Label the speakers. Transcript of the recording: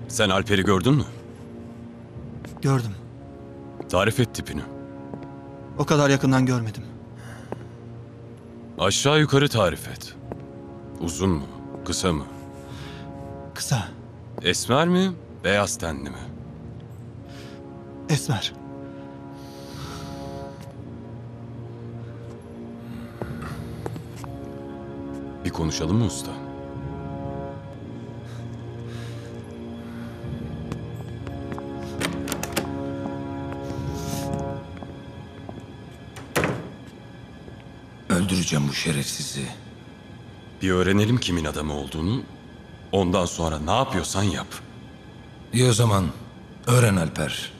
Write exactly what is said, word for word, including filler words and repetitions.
Speaker 1: Sen Alper'i gördün mü?
Speaker 2: Gördüm.
Speaker 1: Tarif et tipini.
Speaker 2: O kadar yakından görmedim.
Speaker 1: Aşağı yukarı tarif et. Uzun mu? Kısa mı?
Speaker 2: Kısa.
Speaker 1: Esmer mi? Beyaz tenli mi?
Speaker 2: Esmer.
Speaker 1: Bir konuşalım mı usta?
Speaker 3: Öldüreceğim bu şerefsizi.
Speaker 1: Bir öğrenelim kimin adamı olduğunu. Ondan sonra ne yapıyorsan yap.
Speaker 3: İyi o zaman öğren Alper.